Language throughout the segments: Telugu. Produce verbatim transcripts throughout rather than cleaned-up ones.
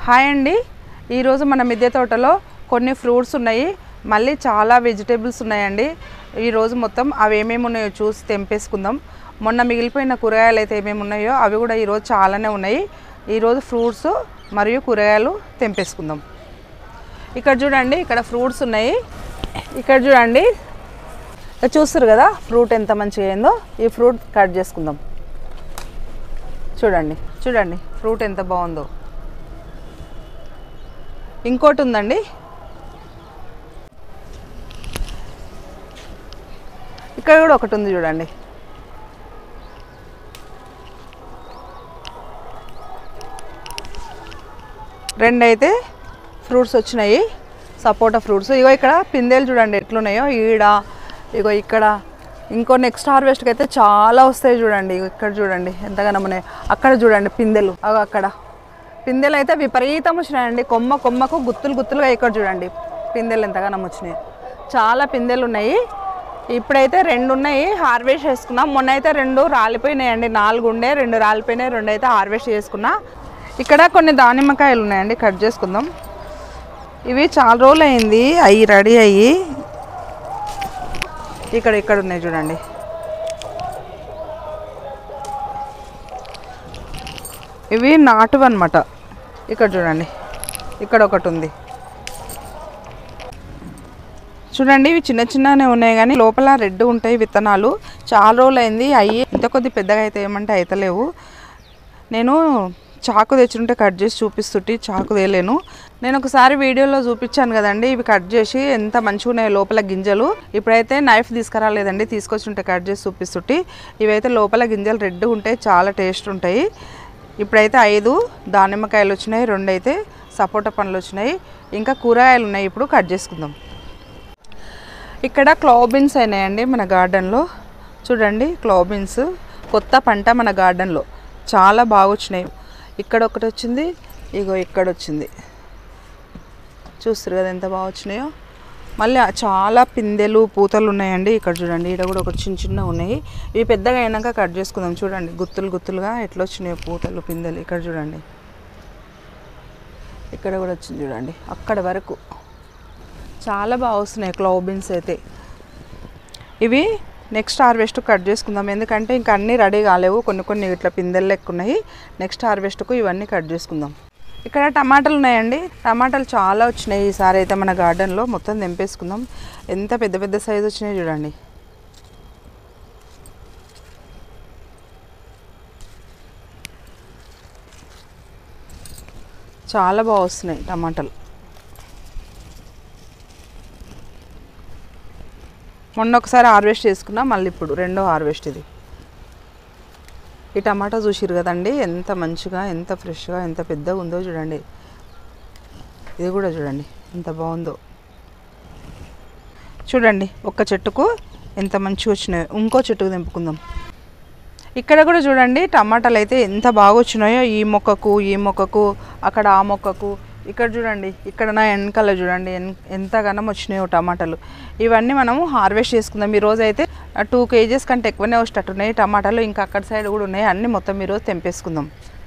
హాయ్ అండి, ఈరోజు మన మిద్దె తోటలో కొన్ని ఫ్రూట్స్ ఉన్నాయి, మళ్ళీ చాలా వెజిటేబుల్స్ ఉన్నాయండి. ఈరోజు మొత్తం అవి ఏమేమి ఉన్నాయో చూసి తెంపేసుకుందాం. మొన్న మిగిలిపోయిన కూరగాయలు అయితే ఏమేమి ఉన్నాయో అవి కూడా ఈరోజు చాలానే ఉన్నాయి. ఈరోజు ఫ్రూట్స్ మరియు కూరగాయలు తెంపేసుకుందాం. ఇక్కడ చూడండి, ఇక్కడ ఫ్రూట్స్ ఉన్నాయి. ఇక్కడ చూడండి, చూస్తారు కదా ఫ్రూట్ ఎంత మంచిగా అయిందో. ఈ ఫ్రూట్ కట్ చేసుకుందాం. చూడండి చూడండి ఫ్రూట్ ఎంత బాగుందో. ఇంకోటి ఉందండి, ఇక్కడ కూడా ఒకటి ఉంది చూడండి. రెండు అయితే ఫ్రూట్స్ వచ్చినాయి, సపోటా ఫ్రూట్స్. ఇగో ఇక్కడ పిందెలు చూడండి ఎట్లున్నాయో. ఈడ ఇగో ఇక్కడ ఇంకో నెక్స్ట్ హార్వెస్ట్కి అయితే చాలా వస్తాయి చూడండి. ఇక్కడ చూడండి ఎంతగానో ఉన్నాయి. అక్కడ చూడండి పిందెలు, అగో అక్కడ పిందెలు అయితే విపరీతం వచ్చినాయండి. కొమ్మ కొమ్మకు గుత్తులు గుత్తులుగా ఇక్కడ చూడండి పిందెలు ఎంతగానో వచ్చినాయి. చాలా పిందెలు ఉన్నాయి. ఇప్పుడైతే రెండు ఉన్నాయి, హార్వెస్ట్ చేసుకున్నాం. మొన్న అయితే రెండు రాలిపోయినాయండి, నాలుగు ఉండే రెండు రాలిపోయినాయి, రెండు అయితే హార్వెస్ట్ చేసుకున్నా. ఇక్కడ కొన్ని దానిమ్మకాయలు ఉన్నాయండి, కట్ చేసుకుందాం. ఇవి చాలా రోజులు అయింది అవి రెడీ అయ్యి. ఇక్కడ ఇక్కడ ఉన్నాయి చూడండి. ఇవి నాటువి అన్నమాట. ఇక్కడ చూడండి, ఇక్కడ ఒకటి ఉంది చూడండి. ఇవి చిన్న చిన్ననే ఉన్నాయి కానీ లోపల రెడ్ ఉంటాయి విత్తనాలు. చాలా రోజులు అయింది అయ్యి, ఇంత కొద్ది పెద్దగా అయితే ఏమంటే అయితలేవు. నేను చాకు తెచ్చుంటే కట్ చేసి చూపిస్తుంటే చాకు తేలేను. నేను ఒకసారి వీడియోలో చూపించాను కదండి, ఇవి కట్ చేసి ఎంత మంచిగా ఉన్నాయి లోపల గింజలు. ఇప్పుడైతే నైఫ్ తీసుకురాలేదండి, తీసుకొచ్చుంటే కట్ చేసి చూపిస్తుంటే. ఇవైతే లోపల గింజలు రెడ్ ఉంటాయి, చాలా టేస్ట్ ఉంటాయి. ఇప్పుడైతే ఐదు దానిమ్మకాయలు వచ్చినాయి, రెండు అయితే సపోటా పండ్లు వచ్చినాయి, ఇంకా కూరగాయలు ఉన్నాయి. ఇప్పుడు కట్ చేసుకుందాం. ఇక్కడ క్లోబీన్స్ అయినాయండి మన గార్డెన్లో. చూడండి క్లోబీన్స్ కొత్త పంట మన గార్డెన్లో, చాలా బాగా వచ్చినాయి. ఇక్కడ ఒకటి వచ్చింది, ఇగో ఇక్కడ వచ్చింది. చూస్తారు కదా ఎంత బాగా వచ్చినాయో. మళ్ళీ చాలా పిందెలు పూతలు ఉన్నాయండి. ఇక్కడ చూడండి, ఇక్కడ కూడా ఒక చిన్న చిన్న ఉన్నాయి. ఇవి పెద్దగా అయినాక కట్ చేసుకుందాం. చూడండి గుత్తులు గుత్తులుగా ఎట్లా వచ్చినాయో పూతలు పిందెలు. ఇక్కడ చూడండి, ఇక్కడ కూడా వచ్చింది చూడండి, అక్కడ వరకు చాలా బాగా వస్తున్నాయి క్లోబీన్స్ అయితే. ఇవి నెక్స్ట్ హార్వెస్ట్ కట్ చేసుకుందాం, ఎందుకంటే ఇంకా అన్నీ రెడీ కాలేవు, కొన్ని కొన్ని ఇట్లా పిందెలు లెక్క ఉన్నాయి. నెక్స్ట్ హార్వెస్ట్కు ఇవన్నీ కట్ చేసుకుందాం. ఇక్కడ టమాటాలు ఉన్నాయండి, టమాటాలు చాలా వచ్చినాయి ఈసారి అయితే మన గార్డెన్లో. మొత్తం తెంపేసుకుందాం. ఎంత పెద్ద పెద్ద సైజు వచ్చినాయి చూడండి. చాలా బాగా వస్తున్నాయి టమాటాలు. మొన్న ఒకసారి హార్వెస్ట్ చేసుకున్నా, మళ్ళీ ఇప్పుడు రెండో హార్వెస్ట్ ఇది. ఈ టమాటా చూసిరు కదండి ఎంత మంచిగా, ఎంత ఫ్రెష్గా, ఎంత పెద్దగా ఉందో చూడండి. ఇది కూడా చూడండి ఎంత బాగుందో. చూడండి ఒక్క చెట్టుకు ఎంత మంచిగా వచ్చినాయో. ఇంకో చెట్టుకు తెంపుకుందాం. ఇక్కడ కూడా చూడండి టమాటాలు అయితే ఎంత బాగా వచ్చినాయో. ఈ మొక్కకు ఈ మొక్కకు, అక్కడ ఆ మొక్కకు. ఇక్కడ చూడండి, ఇక్కడ నా వెనకాల చూడండి ఎంతగానో వచ్చినాయో టమాటాలు. ఇవన్నీ మనము హార్వెస్ట్ చేసుకుందాం. ఈరోజు అయితే టూ కేజెస్ కంటే ఎక్కువనే వచ్చేటట్టున్నాయి టమాటాలు. ఇంకా అక్కడ సైడ్ కూడా ఉన్నాయి. అన్నీ మొత్తం ఈరోజు తెంపేసుకుందాం.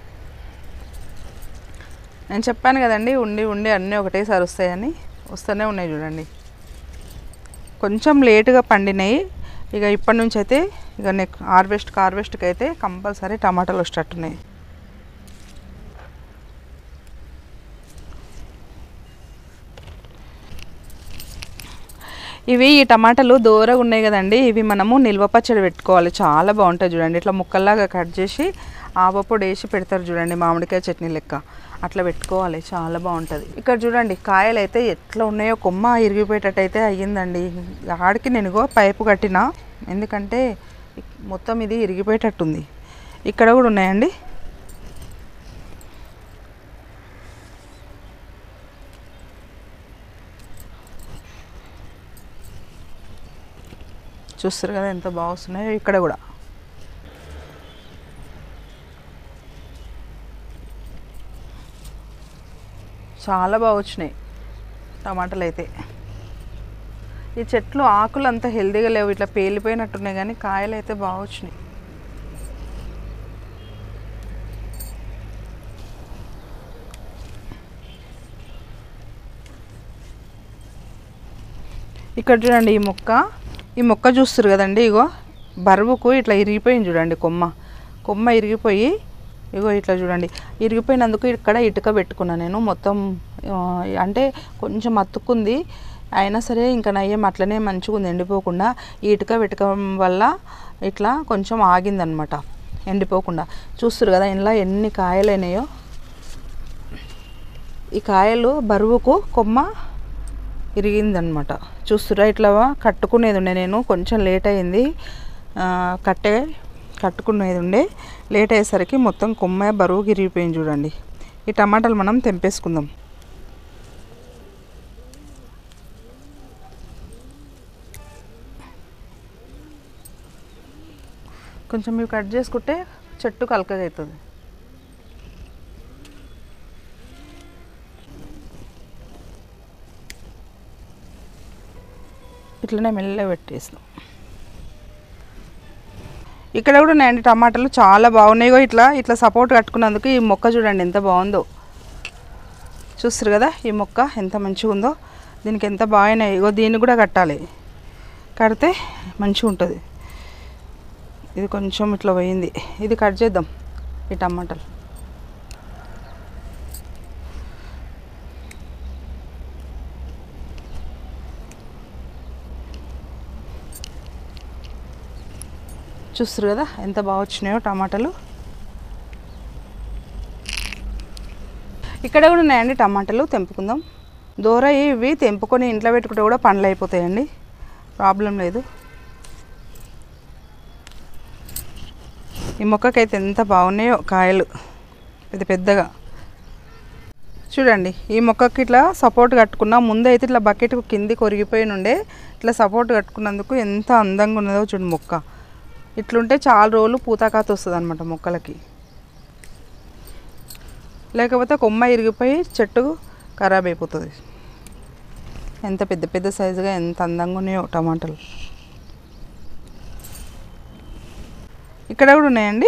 నేను చెప్పాను కదండి, ఉండి ఉండి అన్నీ ఒకటేసారి వస్తాయని. వస్తూనే ఉన్నాయి చూడండి. కొంచెం లేటుగా పండినాయి. ఇక ఇప్పటి నుంచి అయితే ఇక నెక్స్ట్ హార్వెస్ట్కి హార్వెస్ట్కి అయితే కంపల్సరీ టమాటాలు వచ్చేటట్టున్నాయి. ఇవి ఈ టమాటాలు దూరగా ఉన్నాయి కదండి, ఇవి మనము నిల్వ పచ్చడి పెట్టుకోవాలి. చాలా బాగుంటాయి చూడండి. ఇట్లా ముక్కల్లాగా కట్ చేసి ఆవపొడి వేసి పెడతారు చూడండి, మామిడికాయ చట్నీ లెక్క. అట్లా పెట్టుకోవాలి, చాలా బాగుంటుంది. ఇక్కడ చూడండి కాయలు అయితే ఎట్లా ఉన్నాయో. కొమ్మ ఇరిగిపోయేటట్టు అయితే అయ్యిందండి. ఆడికి నేను పైపు కట్టిన, ఎందుకంటే మొత్తం ఇది ఇరిగిపోయేటట్టుంది. ఇక్కడ కూడా ఉన్నాయండి. చూస్తారు కదా ఎంత బాగా వస్తున్నాయో. ఇక్కడ కూడా చాలా బాగా వచ్చినాయి టమాటాలు అయితే. ఈ చెట్లు ఆకులు అంత హెల్దీగా లేవు, ఇట్లా పేలిపోయినట్టున్నాయి, కానీ కాయలు అయితే బాగా వచ్చినాయి. ఇక్కడ చూడండి ఈ మొక్క ఈ మొక్క చూస్తారు కదండి, ఇగో బరువుకు ఇట్లా ఇరిగిపోయింది చూడండి, కొమ్మ కొమ్మ ఇరిగిపోయి ఇగో ఇట్లా చూడండి ఇరిగిపోయినందుకు ఇక్కడ ఇటుక పెట్టుకున్నాను నేను. మొత్తం అంటే కొంచెం అతుక్కుంది, అయినా సరే ఇంకా నయ్యం అట్లనే మంచిగా ఉంది ఎండిపోకుండా. ఈ ఇటుక పెట్టుకోవడం వల్ల ఇట్లా కొంచెం ఆగిందనమాట ఎండిపోకుండా. చూస్తారు కదా ఇంట్లో ఎన్ని కాయలు అయినాయో. ఈ కాయలు బరువుకు కొమ్మ ఇరిగిందనమాట. చూస్తురా ఇట్లా కట్టుకునేది ఉండే, నేను కొంచెం లేట్ అయింది కట్టే కట్టుకునేది ఉండే, లేట్ అయ్యేసరికి మొత్తం కొమ్మ బరువుకి ఇరిగిపోయింది చూడండి. ఈ టమాటాలు మనం తెంపేసుకుందాం. కొంచెం ఇవి కట్ చేసుకుంటే చెట్టు కలకగా అవుతుంది. ఇట్లనే మెల్లగా పెట్టేస్తాం. ఇక్కడ కూడా ఉన్నాయండి టమాటాలు, చాలా బాగున్నాయో. ఇట్లా ఇట్లా సపోర్ట్ కట్టుకున్నందుకు ఈ మొక్క చూడండి ఎంత బాగుందో. చూస్తారు కదా ఈ మొక్క ఎంత మంచిగా ఉందో, దీనికి ఎంత బాగున్నాయి. ఇగో దీన్ని కూడా కట్టాలి, కడితే మంచిగా ఉంటుంది. ఇది కొంచెం ఇట్లా పోయింది, ఇది కట్ చేద్దాం ఈ టమాటాలు. చూస్తారు కదా ఎంత బాగా వచ్చినాయో టమాటాలు. ఇక్కడ కూడా ఉన్నాయండి టమాటాలు, తెంపుకుందాం. దూర ఇవి తెంపుకొని ఇంట్లో పెట్టుకుంటే కూడా పండ్లు అయిపోతాయండి, ప్రాబ్లం లేదు. ఈ మొక్కకైతే ఎంత బాగున్నాయో కాయలు పెద్ద పెద్దగా. చూడండి ఈ మొక్కకి ఇట్లా సపోర్ట్ కట్టుకున్నా, ముందు అయితే ఇట్లా బకెట్ కింది కొరిగిపోయి నుండే, ఇట్లా సపోర్ట్ కట్టుకున్నందుకు ఎంత అందంగా ఉన్నదో చూడండి మొక్క. ఇట్లుంటే చాలా రోజులు పూతాకాత వస్తుంది అనమాట మొక్కలకి, లేకపోతే కొమ్మ ఇరిగిపోయి చెట్టు ఖరాబ్ అయిపోతుంది. ఎంత పెద్ద పెద్ద సైజుగా ఎంత అందంగా ఉన్నాయో టమాటాలు. ఇక్కడ కూడా ఉన్నాయండి.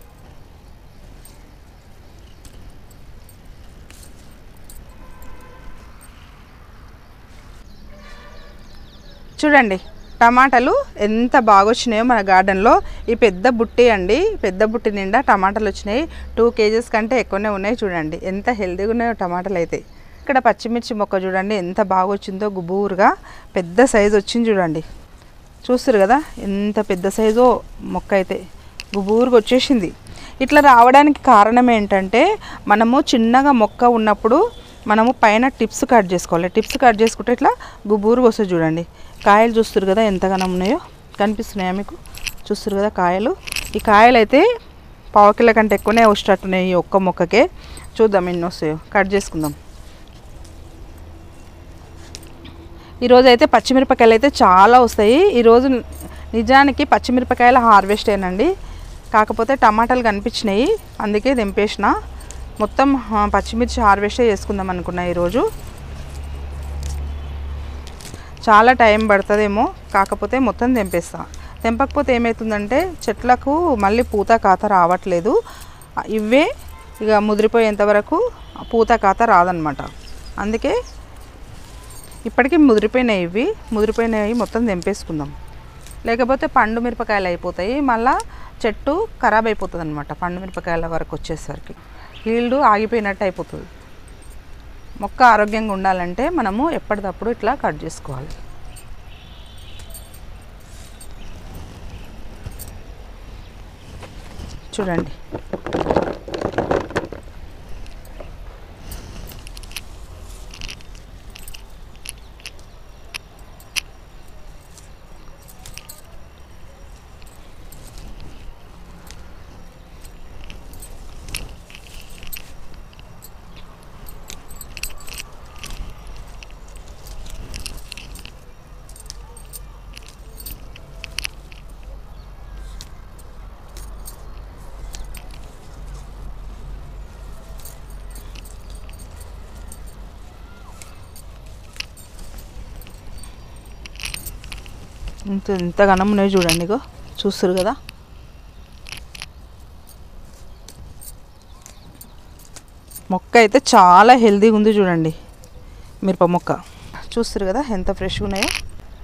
చూడండి టమాటాలు ఎంత బాగా వచ్చినాయో మన గార్డెన్లో. ఈ పెద్ద బుట్టి అండి, పెద్ద బుట్టి నిండా టమాటాలు వచ్చినాయి. టూ కేజెస్ కంటే ఎక్కువనే ఉన్నాయి. చూడండి ఎంత హెల్తీగా ఉన్నాయో టమాటాలు అయితే. ఇక్కడ పచ్చిమిర్చి మొక్క చూడండి ఎంత బాగా వచ్చిందో, గుబూరుగా పెద్ద సైజు వచ్చింది చూడండి. చూస్తారు కదా ఎంత పెద్ద సైజో మొక్క అయితే, గుబూరుగా వచ్చేసింది. ఇట్లా రావడానికి కారణం ఏంటంటే, మనము చిన్నగా మొక్క ఉన్నప్పుడు మనము పైన టిప్స్ కట్ చేసుకోవాలి. టిప్స్ కట్ చేసుకుంటే ఇట్లా గుబూరుగా వస్తుంది చూడండి. కాయలు చూస్తారు కదా ఎంతగానో ఉన్నాయో, కనిపిస్తున్నాయా మీకు? చూస్తారు కదా కాయలు. ఈ కాయలు అయితే పావు కిలో కంటే ఎక్కువనే వచ్చేటట్టున్నాయి ఈ ఒక్క మొక్కకే. చూద్దాం ఎన్ని వస్తాయో, కట్ చేసుకుందాం. ఈరోజు అయితే పచ్చిమిరపకాయలు అయితే చాలా వస్తాయి. ఈరోజు నిజానికి పచ్చిమిరపకాయల హార్వెస్ట్ ఏనండి, కాకపోతే టమాటాలు కనిపించినాయి అందుకే తెంపేసిన. మొత్తం పచ్చిమిర్చి హార్వెస్టే చేసుకుందాం అనుకున్నా ఈరోజు. చాలా టైం పడుతుందేమో, కాకపోతే మొత్తం తెంపేస్తా. తెంపకపోతే ఏమవుతుందంటే చెట్లకు మళ్ళీ పూత కాత రావట్లేదు. ఇవే ఇక ముదిరిపోయేంత వరకు పూత కాత రాదనమాట. అందుకే ఇప్పటికీ ముదిరిపోయినాయి, ఇవి ముదిరిపోయినాయి మొత్తం తెంపేసుకుందాం. లేకపోతే పండు మిరపకాయలు అయిపోతాయి, మళ్ళీ చెట్టు ఖరాబ్ అయిపోతుంది అనమాట. పండు మిరపకాయల వరకు వచ్చేసరికి హీల్డ్ ఆగిపోయినట్టు అయిపోతుంది. మొక్క ఆరోగ్యంగా ఉండాలంటే మనము ఎప్పటికప్పుడు ఇట్లా కట్ చేసుకోవాలి. చూడండి ఇంత ఎంత ఘనం ఉన్నాయి చూడండి. ఇగో చూస్తారు కదా మొక్క అయితే చాలా హెల్తీగా ఉంది చూడండి. మిరప మొక్క చూస్తారు కదా ఎంత ఫ్రెష్గా ఉన్నాయో.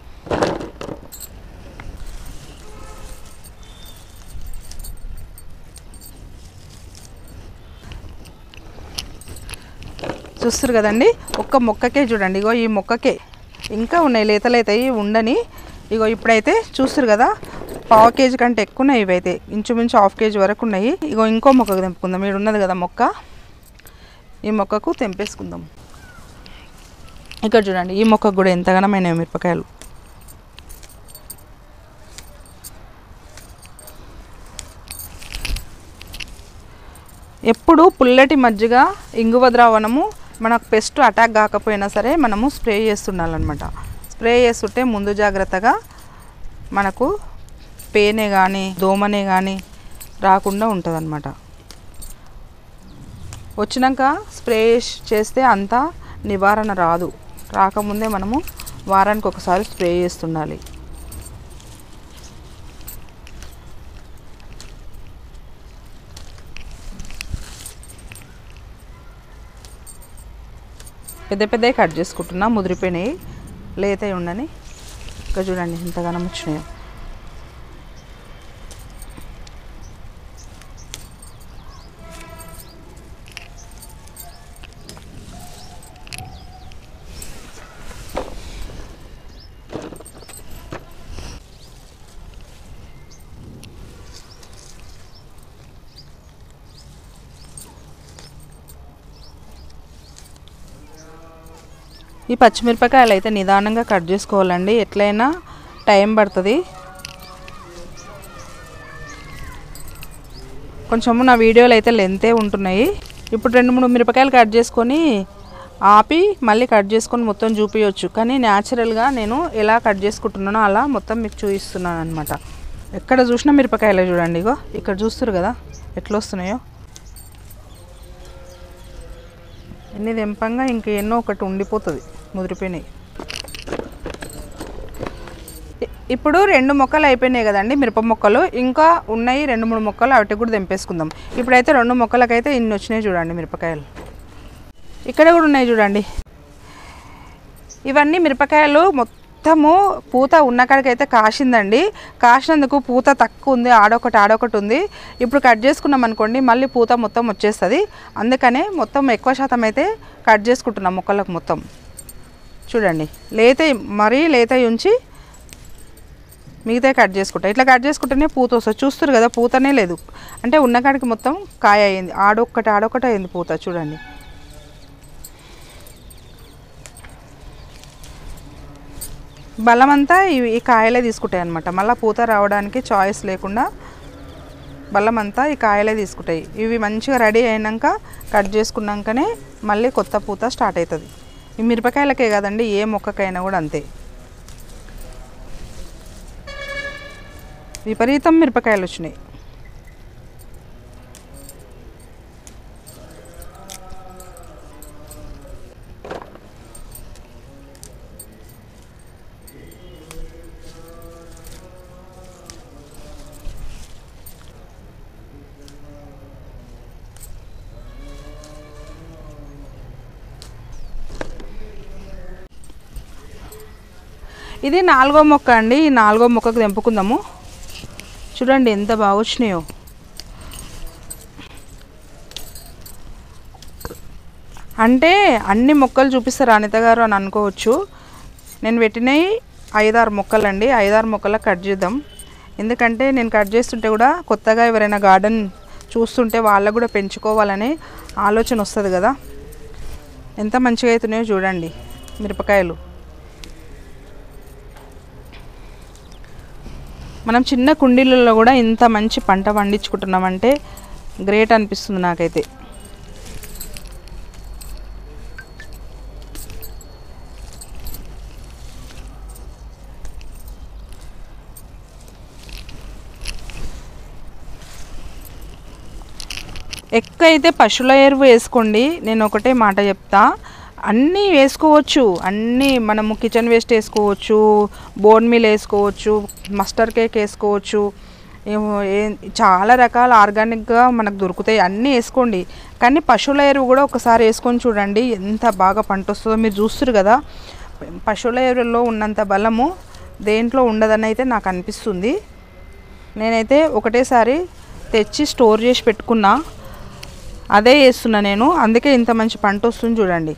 చూస్తారు కదండి, ఒక్క మొక్కకే చూడండి, ఇగో ఈ మొక్కకే ఇంకా ఉన్నాయి లేత లేతవి ఉండని. ఇగో ఇప్పుడైతే చూస్తారు కదా, పావు కేజీ కంటే ఎక్కువ ఉన్నాయి ఇవైతే, ఇంచుమించు హాఫ్ కేజీ వరకు ఉన్నాయి. ఇగో ఇంకో మొక్కకు తెంపుకుందాం, ఇక్కడ ఉన్నది కదా మొక్క, ఈ మొక్కకు తెంపేసుకుందాం. ఇక్కడ చూడండి, ఈ మొక్కకు కూడా ఎంతగానమైన మిరపకాయలు. ఎప్పుడు పుల్లటి మజ్జిగ ఇంగువ ద్రావణము మనకు పెస్ట్ అటాక్ కాకపోయినా సరే మనము స్ప్రే చేస్తుండాలన్నమాట. స్ప్రే చేస్తుంటే ముందు జాగ్రత్తగా మనకు పేనే కానీ దోమనే కానీ రాకుండా ఉంటుంది అన్నమాట. వచ్చినాక స్ప్రే చేస్తే అంత నివారణ రాదు, రాకముందే మనము వారానికి ఒకసారి స్ప్రే చేస్తుండాలి. పెద్ద పెద్దవి కట్ చేసుకుంటున్నా, ముదిరిపోయినాయి లేతవి ఉండని. ఇంకా చూడండి ఎంతగానో వచ్చినాయో. ఈ పచ్చిమిరపకాయలు అయితే నిదానంగా కట్ చేసుకోవాలండి, ఎట్లయినా టైం పడుతుంది. కొంచెము నా వీడియోలు అయితే లెంతే ఉంటున్నాయి. ఇప్పుడు రెండు మూడు మిరపకాయలు కట్ చేసుకొని ఆపి మళ్ళీ కట్ చేసుకొని మొత్తం చూపించవచ్చు, కానీ న్యాచురల్గా నేను ఎలా కట్ చేసుకుంటున్నానో అలా మొత్తం మీకు చూపిస్తున్నాను అనమాట. ఎక్కడ చూసినా మిరపకాయలు చూడండి, ఇగో ఇక్కడ చూస్తారు కదా ఎట్లా వస్తున్నాయో. ఎన్ని తెంపంగా ఇంక ఎన్నో ఒకటి ఉండిపోతుంది, ముదిరిపోయినాయి. ఇప్పుడు రెండు మొక్కలు అయిపోయినాయి కదండి మిరప మొక్కలు, ఇంకా ఉన్నాయి రెండు మూడు మొక్కలు, అవి కూడా తెంపేసుకుందాం. ఇప్పుడైతే రెండు మొక్కలకైతే ఇన్ని వచ్చినాయి చూడండి మిరపకాయలు. ఇక్కడ కూడా ఉన్నాయి చూడండి. ఇవన్నీ మిరపకాయలు మొత్తము పూత ఉన్న కాడికైతే కాసిందండి. కాసినందుకు పూత తక్కువ ఉంది, ఆడొకటి ఆడొకటి ఉంది. ఇప్పుడు కట్ చేసుకున్నాం అనుకోండి మళ్ళీ పూత మొత్తం వచ్చేస్తుంది. అందుకనే మొత్తం ఎక్కువ శాతం అయితే కట్ చేసుకుంటున్నాం మొక్కలకు మొత్తం. చూడండి లేత మరీ లేత ఉంచి మిగతా కట్ చేసుకుంటా. ఇట్లా కట్ చేసుకుంటేనే పూత వస్తుంది. చూస్తారు కదా పూతనే లేదు, అంటే ఉన్న కాడికి మొత్తం కాయ అయింది, ఆడొక్కటి ఆడొక్కటి అయింది పూత. చూడండి బలం అంతా ఈ కాయలే తీసుకుంటాయి అన్నమాట. మళ్ళీ పూత రావడానికి చాయిస్ లేకుండా బలం అంతా ఈ కాయలే తీసుకుంటాయి. ఇవి మంచిగా రెడీ అయినాక కట్ చేసుకున్నాకనే మళ్ళీ కొత్త పూత స్టార్ట్ అవుతుంది. ఈ మిరపకాయలకే కదండి, ఏ మొక్కకైనా కూడా అంతే. విపరీతం మిరపకాయలు వచ్చినాయి. ఇది నాలుగో మొక్క అండి, ఈ నాలుగో మొక్కకు తెంపుకుందాము. చూడండి ఎంత బాగా వచ్చినాయో. అంటే అన్ని మొక్కలు చూపిస్తారు అనిత గారు అని అనుకోవచ్చు. నేను పెట్టినవి ఐదారు మొక్కలండి, ఐదారు మొక్కలకు కట్ చేద్దాం. ఎందుకంటే నేను కట్ చేస్తుంటే కూడా కొత్తగా ఎవరైనా గార్డెన్ చూస్తుంటే వాళ్ళకు కూడా పెంచుకోవాలనే ఆలోచన వస్తుంది కదా. ఎంత మంచిగా అవుతున్నాయో చూడండి మిరపకాయలు. మనం చిన్న కుండీలలో కూడా ఇంత మంచి పంట పండించుకుంటున్నామంటే గ్రేట్ అనిపిస్తుంది నాకైతే. ఎక్కువ అయితే పశువుల ఎరువు వేసుకోండి. నేను ఒకటే మాట చెప్తా, అన్నీ వేసుకోవచ్చు, అన్నీ మనము కిచెన్ వేస్ట్ వేసుకోవచ్చు, బోన్ మీల్ వేసుకోవచ్చు, మస్టర్డ్ కేక్ వేసుకోవచ్చు, చాలా రకాల ఆర్గానిక్గా మనకు దొరుకుతాయి, అన్నీ వేసుకోండి. కానీ పశువుల ఎరువు కూడా ఒకసారి వేసుకొని చూడండి ఎంత బాగా పంట వస్తుందో. మీరు చూస్తారు కదా పశువుల ఎరువులో ఉన్నంత బలము దేంట్లో ఉండదని అయితే నాకు అనిపిస్తుంది. నేనైతే ఒకటేసారి తెచ్చి స్టోర్ చేసి పెట్టుకున్నా. అదే వేస్తున్నా నేను, అందుకే ఇంత మంచి పంట వస్తుంది చూడండి.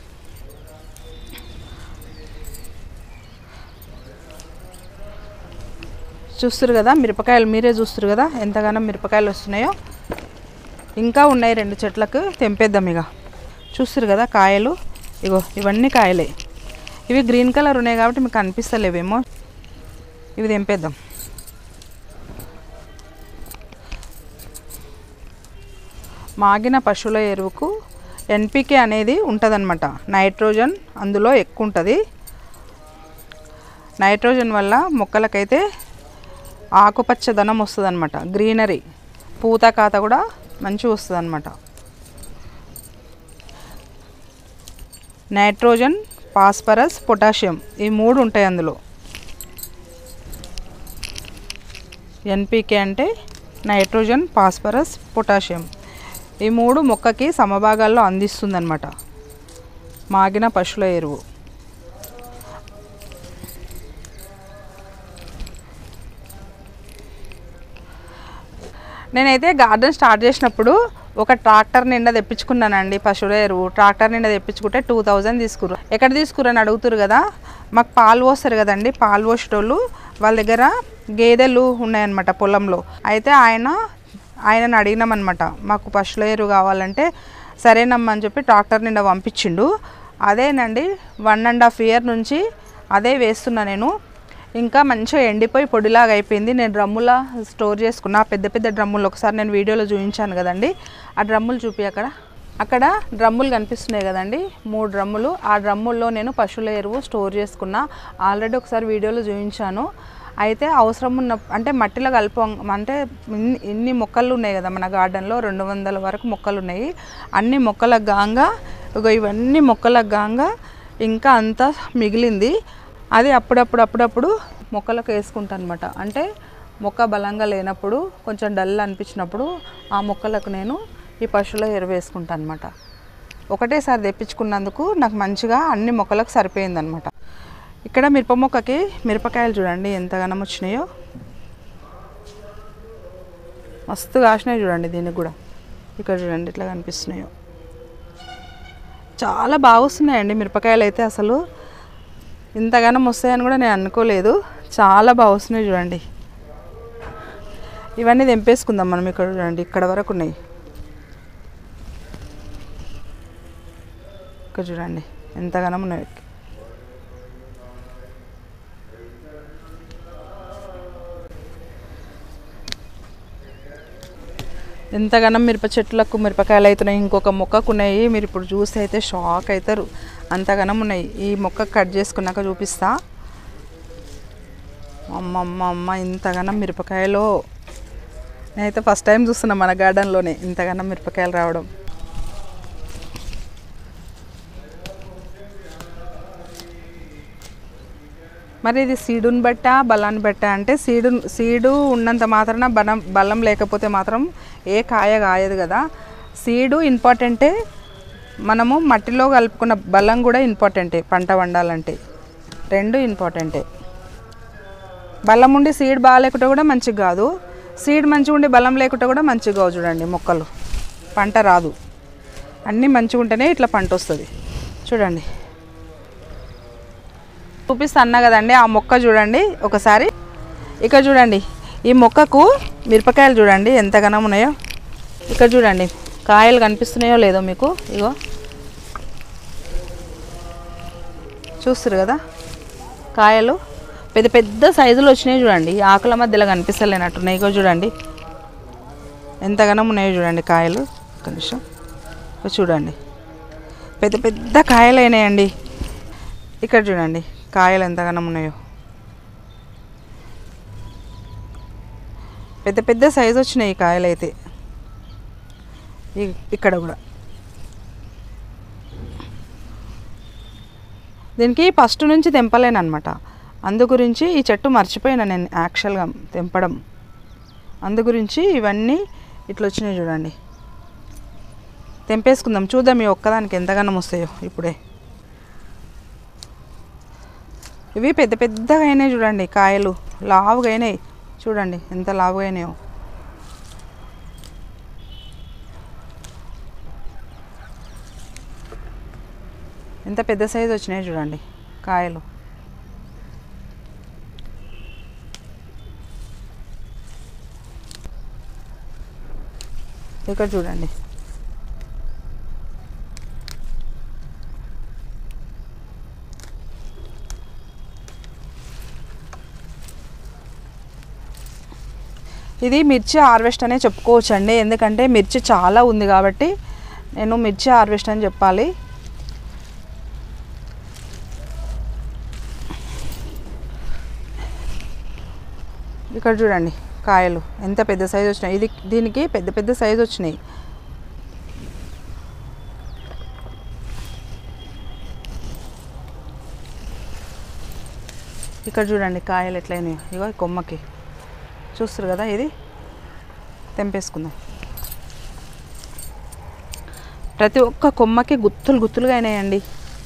చూస్తారు కదా మిరపకాయలు, మీరే చూస్తారు కదా ఎంతగానో మిరపకాయలు వస్తున్నాయో. ఇంకా ఉన్నాయి రెండు చెట్లకు, తెంపేద్దాం ఇక. చూస్తారు కదా కాయలు, ఇగో ఇవన్నీ కాయలే. ఇవి గ్రీన్ కలర్ ఉన్నాయి కాబట్టి మీకు కనిపిస్తలేవేమో, ఇవి తెంపేద్దాం. మాగిన పశువుల ఎరువుకు ఎన్పికే అనేది ఉంటుందన్నమాట, నైట్రోజన్ అందులో ఎక్కువ ఉంటుంది. నైట్రోజన్ వల్ల మొక్కలకైతే ఆకుపచ్చదనం వస్తుంది అనమాట, గ్రీనరీ, పూత కాత కూడా మంచిగా వస్తుంది అనమాట. నైట్రోజన్, ఫాస్ఫరస్, పొటాషియం ఈ మూడు ఉంటాయి అందులో. ఎన్పికే అంటే నైట్రోజన్, ఫాస్ఫరస్, పొటాషియం ఈ మూడు మొక్కకి సమభాగాల్లో అందిస్తుంది అనమాట మాగిన పశువుల ఎరువు. నేనైతే గార్డెన్ స్టార్ట్ చేసినప్పుడు ఒక ట్రాక్టర్ నిండా తెప్పించుకున్నానండి పశువుల ఎరువు. ట్రాక్టర్ నిండా తెప్పించుకుంటే టూ థౌజండ్ తీసుకురు. ఎక్కడ తీసుకురు అని అడుగుతారు కదా, మాకు పాలు పోస్తారు కదండి, పాలు పోసేటోళ్ళు వాళ్ళ దగ్గర గేదెలు ఉన్నాయన్నమాట పొలంలో. అయితే ఆయన ఆయనను అడిగినామన్నమాట, మాకు పశువుల ఎరువు కావాలంటే సరేనమ్మని చెప్పి ట్రాక్టర్ నిండా పంపించిండు. అదేనండి వన్ అండ్ హాఫ్ ఇయర్ నుంచి అదే వేస్తున్నా నేను. ఇంకా మంచిగా ఎండిపోయి పొడిలాగా అయిపోయింది. నేను డ్రమ్ములా స్టోర్ చేసుకున్నా, పెద్ద పెద్ద డ్రమ్ములు. ఒకసారి నేను వీడియోలో చూపించాను కదండి, ఆ డ్రమ్ములు చూపి. అక్కడ అక్కడ డ్రమ్ములు కనిపిస్తున్నాయి కదండి, మూడు డ్రమ్ములు. ఆ డ్రమ్ముల్లో నేను పశువుల ఎరువు స్టోర్ చేసుకున్నా. ఆల్రెడీ ఒకసారి వీడియోలో చూపించాను. అయితే అవసరం ఉన్న అంటే మట్టిలో కలుపు, అంటే ఇన్ని ఇన్ని మొక్కలు ఉన్నాయి కదా మన గార్డెన్లో, రెండు వందల వరకు మొక్కలు ఉన్నాయి. అన్ని మొక్కలకు గాంగా ఇక ఇవన్నీ మొక్కలకు గాంగా ఇంకా అంతా మిగిలింది. అది అప్పుడప్పుడు అప్పుడప్పుడు మొక్కలకు వేసుకుంటాను అనమాట. అంటే మొక్క బలంగా లేనప్పుడు, కొంచెం డల్ అనిపించినప్పుడు ఆ మొక్కలకు నేను ఈ పశువుల ఎరువు వేసుకుంటాను అనమాట. ఒకటేసారి తెప్పించుకున్నందుకు నాకు మంచిగా అన్ని మొక్కలకు సరిపోయిందనమాట. ఇక్కడ మిరప మొక్కకి మిరపకాయలు చూడండి ఎంతగానో వచ్చినాయో, మస్తు కాసినాయి చూడండి. దీనికి కూడా ఇక్కడ చూడండి ఇట్లా కనిపిస్తున్నాయో, చాలా బాగా వస్తున్నాయండి మిరపకాయలు అయితే. అసలు ఇంతగానో వస్తాయని కూడా నేను అనుకోలేదు, చాలా బాగా వస్తున్నాయి చూడండి. ఇవన్నీ తెంపేసుకుందాం మనం. ఇక్కడ చూడండి ఇక్కడ వరకు ఉన్నాయి. ఇక్కడ చూడండి ఎంతగానో ఉన్నాయి. ఎంతగానో మిరప చెట్లకు మిరపకాయలు అవుతున్నాయి. ఇంకొక మొక్కకు ఉన్నాయి, మీరు ఇప్పుడు చూస్తే అయితే షాక్ అవుతారు, అంతగానం ఉన్నాయి. ఈ మొక్క కట్ చేసుకున్నాక చూపిస్తా. అమ్మమ్మ అమ్మ ఇంతగానం మిరపకాయలు నేనైతే ఫస్ట్ టైం చూస్తున్నా మన గార్డెన్లోనే ఇంతగానం మిరపకాయలు రావడం. మరి ఇది సీడుని బట్ట బలాన్ని బట్ట అంటే, సీడు సీడు ఉన్నంత మాత్రాన బలం బలం లేకపోతే మాత్రం ఏ కాయ కాయదు కదా. సీడు ఇంపార్టెంటే, మనము మట్టిలో కలుపుకున్న బలం కూడా ఇంపార్టెంటే. పంట వండాలంటే రెండు ఇంపార్టెంటే. బలం ఉండి సీడ్ బాగాలేకుండా కూడా మంచిగా కాదు, సీడ్ మంచిగా ఉండి బలం లేకుండా కూడా మంచిగా కావు. చూడండి మొక్కలు పంట రాదు. అన్నీ మంచిగా ఉంటేనే ఇట్లా పంట వస్తుంది. చూడండి చూపిస్తా అన్నా కదండి, ఆ మొక్క చూడండి ఒకసారి. ఇక్కడ చూడండి ఈ మొక్కకు మిరపకాయలు చూడండి ఎంతగానో ఉన్నాయో. ఇక్కడ చూడండి కాయలు కనిపిస్తున్నాయో లేదో మీకు, ఇగో చూస్తారు కదా కాయలు పెద్ద పెద్ద సైజులు వచ్చినాయి చూడండి. ఆకుల మధ్యలో కనిపిస్తలేనట్టున్నాయి. ఇగో చూడండి ఎంతగానో ఉన్నాయో చూడండి కాయలు. కొంచెం చూడండి పెద్ద పెద్ద కాయలు అయినాయండి. ఇక్కడ చూడండి కాయలు ఎంతగానో ఉన్నాయో, పెద్ద పెద్ద సైజు వచ్చినాయి ఈ కాయలు అయితే. ఇక్కడ కూడా దీనికి ఫస్ట్ నుంచి తెంపలేను అనమాట, అందు గురించి ఈ చెట్టు మర్చిపోయినా నేను యాక్చువల్గా తెంపడం. అందు గురించి ఇవన్నీ ఇట్లా వచ్చినాయి చూడండి. తెంపేసుకుందాం, చూద్దాం ఈ ఒక్కదానికి ఎంతగానో వస్తాయో. ఇప్పుడే ఇవి పెద్ద పెద్దగా అయినాయి చూడండి కాయలు, లావుగా అయినాయి చూడండి ఎంత లావుగా అయినాయో. ఎంత పెద్ద సైజు వచ్చినాయి చూడండి కాయలు. ఇక్కడ చూడండి ఇది మిర్చి హార్వెస్ట్ అనే చెప్పుకోవచ్చు అండి, ఎందుకంటే మిర్చి చాలా ఉంది కాబట్టి నేను మిర్చి హార్వెస్ట్ అని చెప్పాలి. ఇక్కడ చూడండి కాయలు ఎంత పెద్ద సైజు వచ్చినాయి. ఇది దీనికి పెద్ద పెద్ద సైజు వచ్చినాయి. ఇక్కడ చూడండి కాయలు ఎట్లయినాయి. ఇగో కొమ్మకి చూస్తారు కదా, ఇది తెంపేసుకుందాం. ప్రతి ఒక్క కొమ్మకి గుత్తులు గుత్తులుగా అయినాయండి.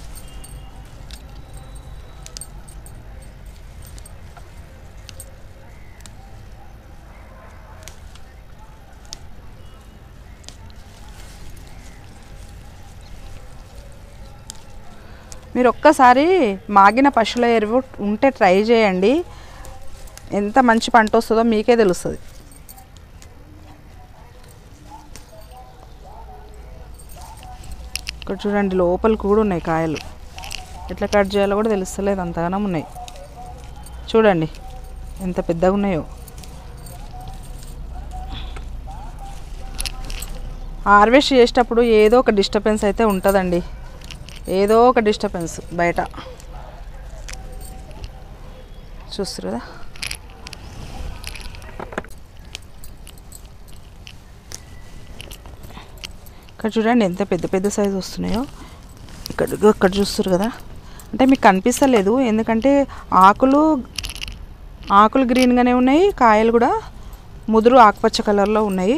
మీరు ఒక్కసారి మాగిన పశువుల ఎరువు ఉంటే ట్రై చేయండి, ఎంత మంచి పంట వస్తుందో మీకే తెలుస్తుంది. ఇక్కడ చూడండి లోపలికి కూడా ఉన్నాయి కాయలు, ఎట్లా కట్ చేయాలో కూడా తెలుస్తలేదు, అంతగానం ఉన్నాయి. చూడండి ఎంత పెద్దగా ఉన్నాయో. హార్వెస్ట్ చేసేటప్పుడు ఏదో ఒక డిస్టర్బెన్స్ అయితే ఉంటుందండి, ఏదో ఒక డిస్టర్బెన్స్ బయట చూస్తారు కదా. ఇక్కడ చూడండి ఎంత పెద్ద పెద్ద సైజు వస్తున్నాయో. ఇక్కడ ఇక్కడ చూస్తారు కదా, అంటే మీకు కనిపిస్తలేదు ఎందుకంటే ఆకులు ఆకులు గ్రీన్గానే ఉన్నాయి, కాయలు కూడా ముదురు ఆకుపచ్చ కలర్లో ఉన్నాయి.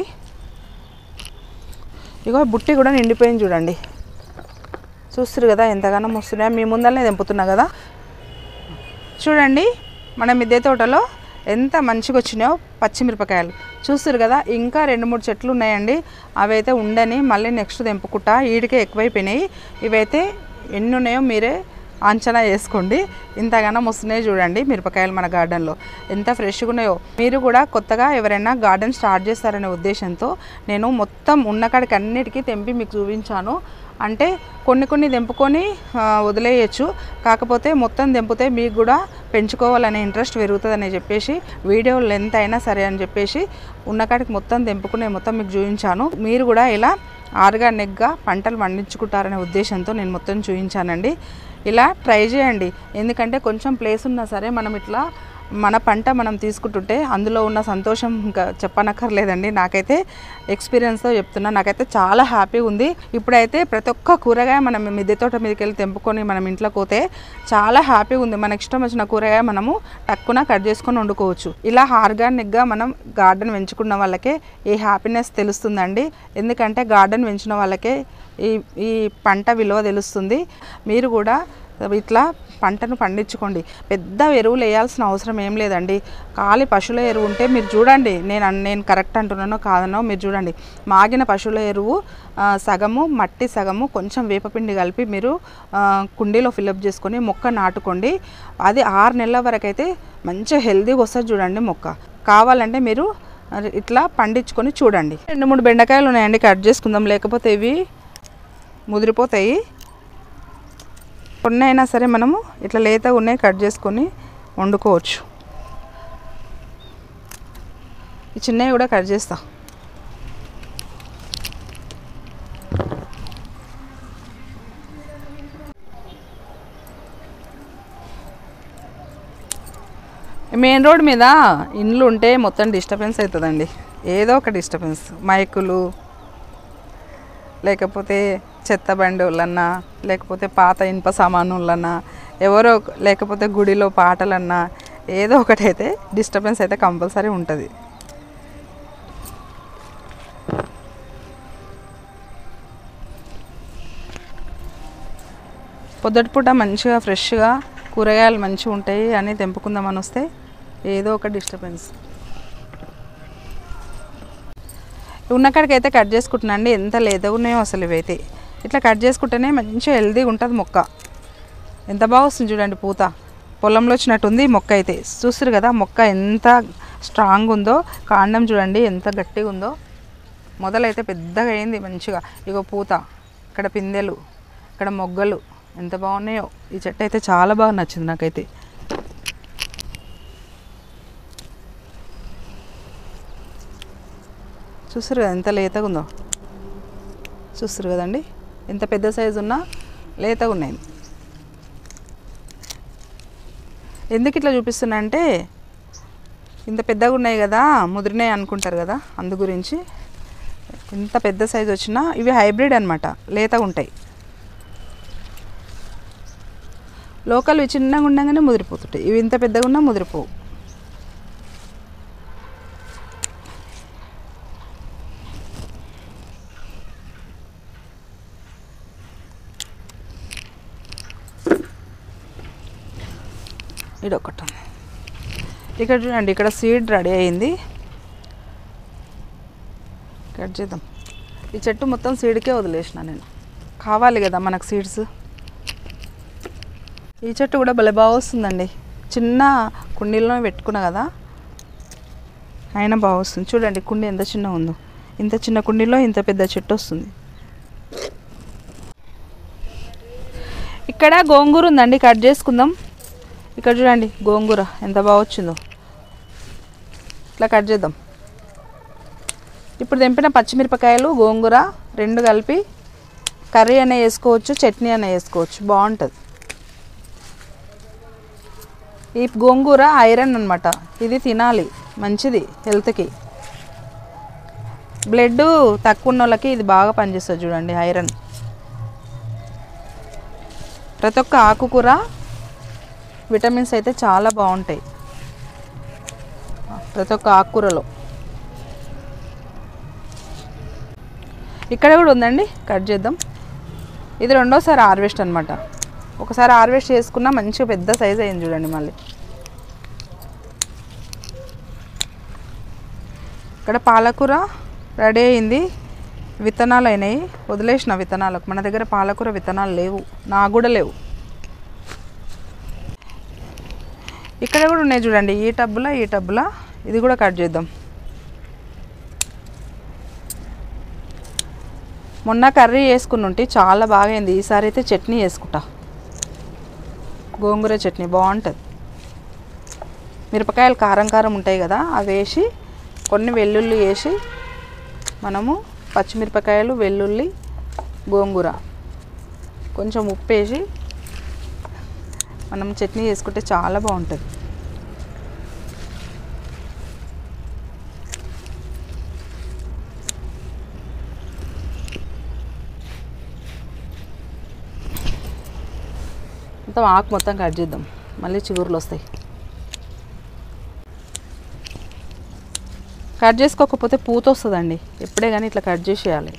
ఇగో బుట్టి కూడా నిండిపోయింది చూడండి, చూస్తారు కదా ఎంతగానో వస్తున్నాయో. మీ ముందరనే తెంపుతున్నా కదా. చూడండి మన మిద్దె తోటలో ఎంత మంచిగా వచ్చినాయో పచ్చిమిరపకాయలు, చూస్తారు కదా. ఇంకా రెండు మూడు చెట్లు ఉన్నాయండి, అవైతే ఉండని మళ్ళీ నెక్స్ట్ తెంపుకుంటా, ఈడికే ఎక్కువైపోయినాయి. ఇవైతే ఎన్ని ఉన్నాయో మీరే అంచనా వేసుకోండి. ఇంతగానో వస్తున్నాయి చూడండి మిరపకాయలు మన గార్డెన్లో ఎంత ఫ్రెష్గా ఉన్నాయో. మీరు కూడా కొత్తగా ఎవరైనా గార్డెన్ స్టార్ట్ చేస్తారనే ఉద్దేశంతో నేను మొత్తం ఉన్న కాడికి అన్నిటికీ తెంపి మీకు చూపించాను. అంటే కొన్ని కొన్ని తెంపుకొని వదిలేయచ్చు, కాకపోతే మొత్తం తెంపితే మీకు కూడా పెంచుకోవాలనే ఇంట్రెస్ట్ పెరుగుతుందని చెప్పేసి వీడియో లెంత్ అయినా సరే అని చెప్పేసి ఉన్నకాడికి మొత్తం తెంపుకునే మొత్తం మీకు చూపించాను. మీరు కూడా ఇలా ఆర్గానిక్గా పంటలు పండించుకుంటారనే ఉద్దేశంతో నేను మొత్తం చూపించానండి. ఇలా ట్రై చేయండి, ఎందుకంటే కొంచెం ప్లేస్ ఉన్నా సరే మనం ఇట్లా మన పంట మనం తీసుకుంటుంటే అందులో ఉన్న సంతోషం ఇంకా చెప్పనక్కర్లేదండి. నాకైతే ఎక్స్పీరియన్స్తో చెప్తున్నా, నాకైతే చాలా హ్యాపీగా ఉంది. ఇప్పుడైతే ప్రతి ఒక్క కూరగాయ మనం మిద్దె తోట మీదకి వెళ్ళి తెంపుకొని మనం ఇంట్లోకి పోతే చాలా హ్యాపీగా ఉంది. మనకి ఇష్టం వచ్చిన కూరగాయ మనము టక్కున కట్ చేసుకొని వండుకోవచ్చు. ఇలా ఆర్గానిక్గా మనం గార్డెన్ పెంచుకున్న వాళ్ళకే ఈ హ్యాపీనెస్ తెలుస్తుందండి, ఎందుకంటే గార్డెన్ పెంచిన వాళ్ళకే ఈ ఈ పంట విలువ తెలుస్తుంది. మీరు కూడా ఇట్లా పంటను పండించుకోండి. పెద్ద ఎరువులు వేయాల్సిన అవసరం ఏం లేదండి, ఖాళీ పశువుల ఎరువు ఉంటే మీరు చూడండి, నేను నేను కరెక్ట్ అంటున్నానో కాదనో మీరు చూడండి. మాగిన పశువుల ఎరువు సగము మట్టి సగము కొంచెం వేపపిండి కలిపి మీరు కుండీలో ఫిల్అప్ చేసుకొని మొక్క నాటుకోండి. అది ఆరు నెలల వరకు అయితే మంచిగా హెల్తీగా వస్తుంది చూడండి మొక్క. కావాలంటే మీరు ఇట్లా పండించుకొని చూడండి. రెండు మూడు బెండకాయలు ఉన్నాయండి, కట్ చేసుకుందాం, లేకపోతే ఇవి ముదిరిపోతాయి. కొన్ని అయినా సరే మనము ఇట్లా లేతగా ఉన్నాయి కట్ చేసుకొని వండుకోవచ్చు. ఈ చిన్నవి కూడా కట్ చేస్తా. మెయిన్ రోడ్ మీద ఇండ్లు ఉంటే మొత్తం డిస్టర్బెన్స్ అవుతుందండి, ఏదో ఒక డిస్టర్బెన్స్, మైకులు లేకపోతే చెత్త బండి వాళ్ళన్నా లేకపోతే పాత ఇనుప సామానులన్నా ఎవరో లేకపోతే గుడిలో పాటలన్నా ఏదో ఒకటైతే డిస్టర్బెన్స్ అయితే కంపల్సరీ ఉంటుంది. పొద్దుటిపూట మంచిగా ఫ్రెష్గా కూరగాయలు మంచిగా ఉంటాయి అని తెంపుకుందామని వస్తే ఏదో ఒక డిస్టర్బెన్స్. ఉన్నకాడికి అయితే కట్ చేసుకుంటున్నాండి, ఎంత లేతగా ఉన్నాయో అసలు ఇవైతే. ఇట్లా కట్ చేసుకుంటేనే మంచిగా హెల్తీగా ఉంటుంది మొక్క. ఎంత బాగా వస్తుంది చూడండి పూత, పొలంలో వచ్చినట్టుంది మొక్క అయితే. చూస్తారు కదా మొక్క ఎంత స్ట్రాంగ్ ఉందో, కాండం చూడండి ఎంత గట్టిగా ఉందో. మొదలైతే పెద్దగా అయింది మంచిగా. ఇగో పూత, ఇక్కడ పిందెలు, ఇక్కడ మొగ్గలు ఎంత బాగున్నాయో. ఈ చెట్టు అయితే చాలా బాగా నచ్చింది నాకైతే. చూస్తారు కదా ఎంత లేతగా ఉందో, చూస్తారు కదండి ఎంత పెద్ద సైజు ఉన్నా లేతగా ఉన్నాయి. ఎందుకు ఇట్లా చూపిస్తున్నా అంటే ఇంత పెద్దగా ఉన్నాయి కదా ముదిరినాయి అనుకుంటారు కదా, అందు గురించి. ఇంత పెద్ద సైజు వచ్చినా ఇవి హైబ్రిడ్ అనమాట, లేతగా ఉంటాయి. లోకల్ ఇవి చిన్నగా ఉండగానే ముదిరిపోతుంటాయి, ఇవి ఇంత పెద్దగా ఉన్నా ముదిరిపోవు. ఇది ఒకటి ఉంది. ఇక్కడ చూడండి, ఇక్కడ సీడ్ రెడీ అయింది. కట్ చేద్దాం. ఈ చెట్టు మొత్తం సీడ్కే వదిలేసిన నేను, కావాలి కదా మనకు సీడ్స్. ఈ చెట్టు కూడా భలే బాగా వస్తుందండి. చిన్న కుండీలో పెట్టుకున్నా కదా, అయినా బాగా వస్తుంది. చూడండి కుండీ ఎంత చిన్న ఉందో, ఇంత చిన్న కుండీలో ఇంత పెద్ద చెట్టు వస్తుంది. ఇక్కడ గోంగూర ఉందండి, కట్ చేసుకుందాం. ఇక్కడ చూడండి గోంగూర ఎంత బాగా వచ్చిందో, ఇట్లా కట్ చేద్దాం. ఇప్పుడు తెంపిన పచ్చిమిరపకాయలు గోంగూర రెండు కలిపి కర్రీ అనే వేసుకోవచ్చు, చట్నీ అనే వేసుకోవచ్చు, బాగుంటుంది. ఈ గోంగూర ఐరన్ అన్నమాట, ఇది తినాలి, మంచిది హెల్త్కి. బ్లడ్ తక్కువ ఉన్న వాళ్ళకి ఇది బాగా పనిచేస్తుంది చూడండి, ఐరన్. ప్రతి ఒక్క ఆకుకూర విటమిన్స్ అయితే చాలా బాగుంటాయి ప్రతి ఒక్క ఆకుకూరలో. ఇక్కడ కూడా ఉందండి, కట్ చేద్దాం. ఇది రెండోసారి హార్వెస్ట్ అనమాట. ఒకసారి హార్వెస్ట్ చేసుకున్నా మంచిగా పెద్ద సైజ్ అయింది చూడండి. మళ్ళీ ఇక్కడ పాలకూర రెడీ అయింది, విత్తనాలు అయినాయి, వదిలేసిన విత్తనాలకు. మన దగ్గర పాలకూర విత్తనాలు లేవు, నాకు కూడా లేవు. ఇక్కడ కూడా ఉన్నాయి చూడండి, ఈ టబ్బులా ఈ టబ్బులా. ఇది కూడా కట్ చేద్దాం. మొన్న కర్రీ వేసుకుని ఉంటే చాలా బాగైంది, ఈసారి అయితే చట్నీ వేసుకుంటా, గోంగూర చట్నీ బాగుంటుంది. మిరపకాయలు కారం కారం ఉంటాయి కదా, అవి వేసి కొన్ని వెల్లుల్లి వేసి మనము పచ్చిమిరపకాయలు, వెల్లుల్లి, గోంగూర, కొంచెం ఉప్పు వేసి మనం చట్నీ చేసుకుంటే చాలా బాగుంటుంది. మొత్తం ఆకు మొత్తం కట్ చేద్దాం, మళ్ళీ చిగురులు వస్తాయి. కట్ చేసుకోకపోతే పూత వస్తుందండి, ఎప్పుడే కానీ ఇట్లా కట్ చేసేయాలి.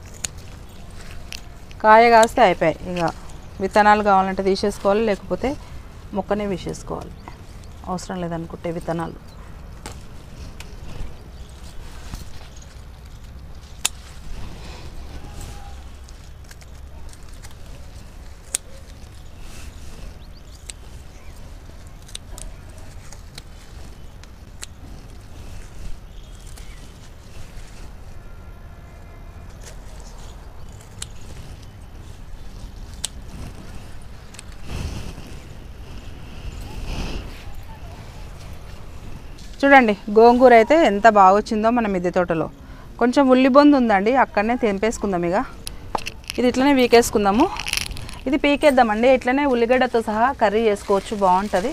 కాయ కాస్తే అయిపోయాయి, ఇక విత్తనాలు కావాలంటే తీసేసుకోవాలి, లేకపోతే మొక్కనే వేసేసుకోవాలి, అవసరం లేదనుకుంటే విత్తనాలు. చూడండి గోంగూర అయితే ఎంత బాగా వచ్చిందో మన మిద్దె తోటలో. కొంచెం ఉల్లి బొందు ఉందండి, అక్కడనే తెంపేసుకుందాం. ఇక ఇది ఇట్లనే వీకేసుకుందాము. ఇది పీకేద్దామండి, ఇట్లనే ఉల్లిగడ్డతో సహా కర్రీ చేసుకోవచ్చు, బాగుంటుంది.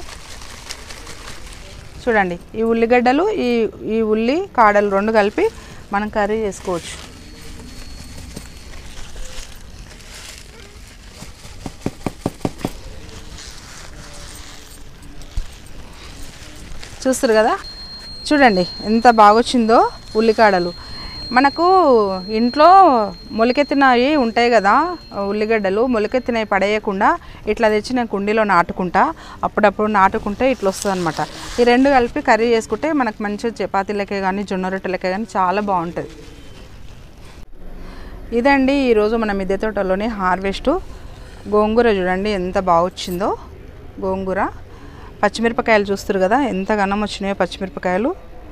చూడండి ఈ ఉల్లిగడ్డలు, ఈ ఈ ఉల్లి కాడలు రెండు కలిపి మనం కర్రీ చేసుకోవచ్చు. చూస్తారు కదా, చూడండి ఎంత బాగా వచ్చిందో ఉల్లికాడలు. మనకు ఇంట్లో మొలకెత్తినవి ఉంటాయి కదా ఉల్లిగడ్డలు, మొలకెత్తినవి పడేయకుండా ఇట్లా తెచ్చి నేను కుండీలో నాటుకుంటా, అప్పుడప్పుడు నాటుకుంటే ఇట్లా వస్తుంది అనమాట. ఈ రెండు కలిపి కర్రీ చేసుకుంటే మనకు మంచిగా చపాతీలకే కానీ జొన్న రొట్టెలకే కానీ చాలా బాగుంటుంది. ఇదండి ఈరోజు మన మిద్దె తోటలోని హార్వెస్ట్. గోంగూర చూడండి ఎంత బాగా వచ్చిందో. గోంగూర, పచ్చిమిరపకాయలు చూస్తారు కదా ఎంత ఘనం వచ్చినాయో పచ్చిమిరపకాయలు.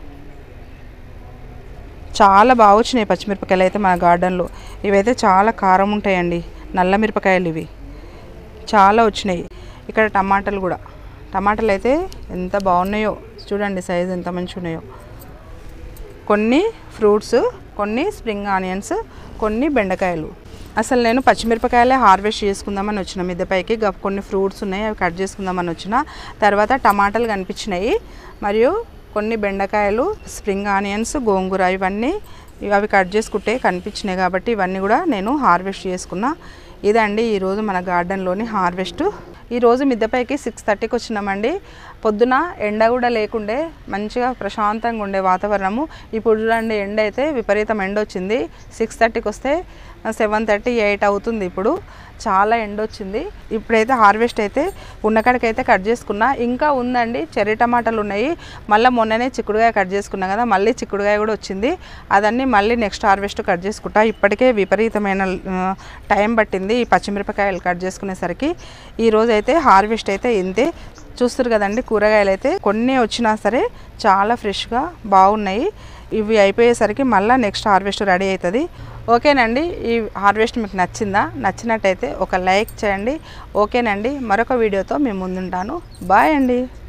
చాలా బాగా వచ్చినాయి పచ్చిమిరపకాయలు అయితే మన గార్డెన్లో. ఇవైతే చాలా కారం ఉంటాయండి, నల్ల మిరపకాయలు ఇవి చాలా వచ్చినాయి. ఇక్కడ టమాటాలు కూడా, టమాటాలు అయితే ఎంత బాగున్నాయో చూడండి, సైజు ఎంత మంచిగా ఉన్నాయో. కొన్ని ఫ్రూట్స్, కొన్ని స్ప్రింగ్ ఆనియన్స్, కొన్ని బెండకాయలు. అసలు నేను పచ్చిమిరపకాయలే హార్వెస్ట్ చేసుకుందామని వచ్చిన మిద్దెపైకి. కొన్ని ఫ్రూట్స్ ఉన్నాయి అవి కట్ చేసుకుందామని వచ్చిన. తర్వాత టమాటాలు కనిపించినాయి, మరియు కొన్ని బెండకాయలు, స్ప్రింగ్ ఆనియన్స్, గోంగూర ఇవన్నీ అవి కట్ చేసుకుంటే కనిపించినాయి కాబట్టి ఇవన్నీ కూడా నేను హార్వెస్ట్ చేసుకున్నా. ఇదండి ఈరోజు మన గార్డెన్లోని హార్వెస్ట్. ఈరోజు మిద్దెపైకి సిక్స్ థర్టీకి వచ్చినామండి. పొద్దున ఎండ కూడా లేకుండే మంచిగా ప్రశాంతంగా ఉండే వాతావరణము. ఇప్పుడు చూడండి ఎండ అయితే విపరీతం ఎండ వచ్చింది. సిక్స్ థర్టీకి వస్తే సెవెన్ థర్టీ ఎయిట్ అవుతుంది. ఇప్పుడు చాలా ఎండ వచ్చింది. ఇప్పుడైతే హార్వెస్ట్ అయితే ఉన్నకాడికైతే కట్ చేసుకున్నా. ఇంకా ఉందండి, చెర్రీ టమాటాలు ఉన్నాయి. మళ్ళీ మొన్ననే చిక్కుడుగాయ కట్ చేసుకున్నా కదా, మళ్ళీ చిక్కుడుగాయ కూడా వచ్చింది. అదన్నీ మళ్ళీ నెక్స్ట్ హార్వెస్ట్ కట్ చేసుకుంటా. ఇప్పటికే విపరీతమైన టైం పట్టింది ఈ పచ్చిమిరపకాయలు కట్ చేసుకునేసరికి. ఈరోజు అయితే హార్వెస్ట్ అయితే ఇంతే. చూస్తారు కదండి, కూరగాయలు అయితే కొన్ని వచ్చినా సరే చాలా ఫ్రెష్గా బాగున్నాయి. ఇవి అయిపోయేసరికి మళ్ళీ నెక్స్ట్ హార్వెస్ట్ రెడీ అవుతుంది. ఓకేనండి, ఈ హార్వెస్ట్ మీకు నచ్చిందా? నచ్చినట్టయితే ఒక లైక్ చేయండి. ఓకేనండి, మరొక వీడియోతో మేము ముందుంటాను. బాయ్ అండి.